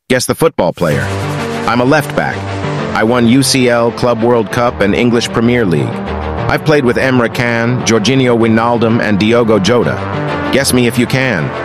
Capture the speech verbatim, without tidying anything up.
Guess the football player. I'm a left back. I won U C L, Club World Cup, and English Premier League. I've played with Emre Can, Georginio Wijnaldum, and Diogo Jota. Guess me if you can.